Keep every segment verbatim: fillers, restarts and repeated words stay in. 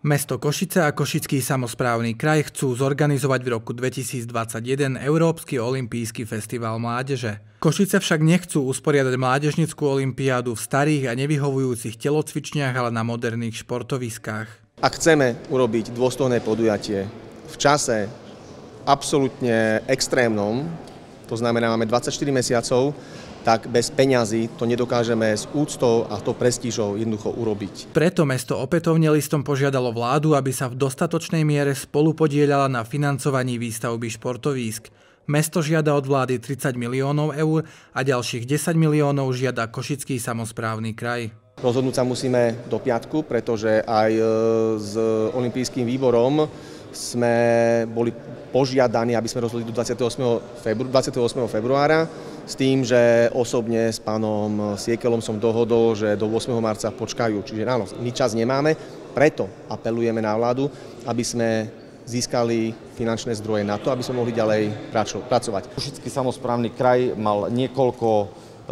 Mesto Košice a Košický samosprávny kraj chcú zorganizovať v roku dvetisícdvadsaťjeden Európsky olympijský festival mládeže. Košice však nechcú usporiadať mládežnickú olympiádu v starých a nevyhovujúcich telocvičniach, ale na moderných športoviskách. Ak chceme urobiť dôstojné podujatie v čase absolútne extrémnom, to znamená, máme dvadsaťštyri mesiacov, tak bez peňazí to nedokážeme s úctou a to prestížou jednoducho urobiť. Preto mesto opätovne listom požiadalo vládu, aby sa v dostatočnej miere spolupodieľala na financovaní výstavby športovísk. Mesto žiada od vlády tridsať miliónov eur a ďalších desať miliónov žiada Košický samosprávny kraj. Rozhodnúť sa musíme do piatku, pretože aj s olympijským výborom sme boli požiadaní, aby sme rozhodli do dvadsiateho ôsmeho februára, s tým, že osobne s pánom Siekelom som dohodol, že do ôsmeho marca počkajú. Čiže áno, my čas nemáme, preto apelujeme na vládu, aby sme získali finančné zdroje na to, aby sme mohli ďalej pracovať. Košický samosprávny kraj mal niekoľko, e,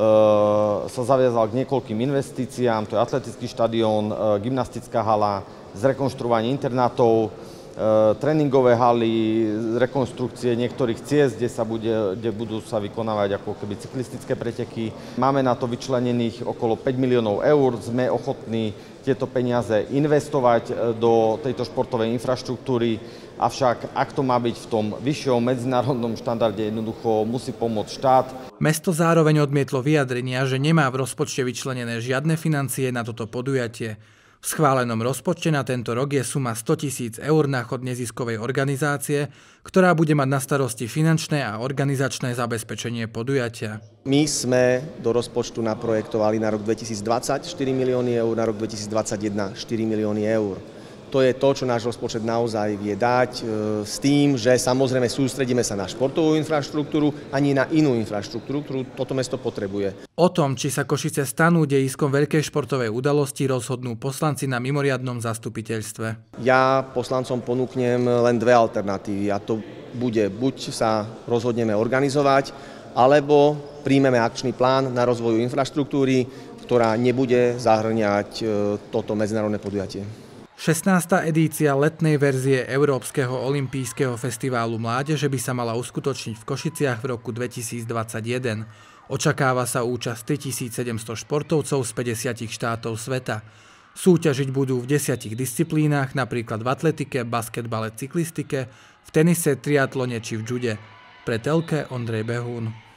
sa zaviazal k niekoľkým investíciám, to je atletický štadión, e, gymnastická hala, zrekonštruovanie internátov, tréningové haly, rekonštrukcie niektorých ciest, kde, sa bude, kde budú sa vykonávať ako keby cyklistické preteky. Máme na to vyčlenených okolo päť miliónov eur. Sme ochotní tieto peniaze investovať do tejto športovej infraštruktúry, avšak ak to má byť v tom vyššom medzinárodnom štandarde, jednoducho musí pomôcť štát. Mesto zároveň odmietlo vyjadrenia, že nemá v rozpočte vyčlenené žiadne financie na toto podujatie. V schválenom rozpočte na tento rok je suma sto tisíc eur na chod neziskovej organizácie, ktorá bude mať na starosti finančné a organizačné zabezpečenie podujatia. My sme do rozpočtu naprojektovali na rok dvetisícdvadsať štyri milióny eur, na rok dvetisícdvadsaťjeden štyri milióny eur. To je to, čo náš rozpočet naozaj vie dať, s tým, že samozrejme sústredíme sa na športovú infraštruktúru ani na inú infraštruktúru, ktorú toto mesto potrebuje. O tom, či sa Košice stanú dejiskom veľkej športovej udalosti, rozhodnú poslanci na mimoriadnom zastupiteľstve. Ja poslancom ponúknem len dve alternatívy a to bude, buď sa rozhodneme organizovať, alebo príjmeme akčný plán na rozvoju infraštruktúry, ktorá nebude zahŕňať toto medzinárodné podujatie. šestnásta edícia letnej verzie Európskeho olympijského festiválu mládeže by sa mala uskutočniť v Košiciach v roku dvetisícdvadsaťjeden. Očakáva sa účasť tritisícsedemsto športovcov z päťdesiatich štátov sveta. Súťažiť budú v desiatich disciplínach, napríklad v atletike, basketbale, cyklistike, v tenise, triatlone či v jude. Pre telke Ondrej Behún.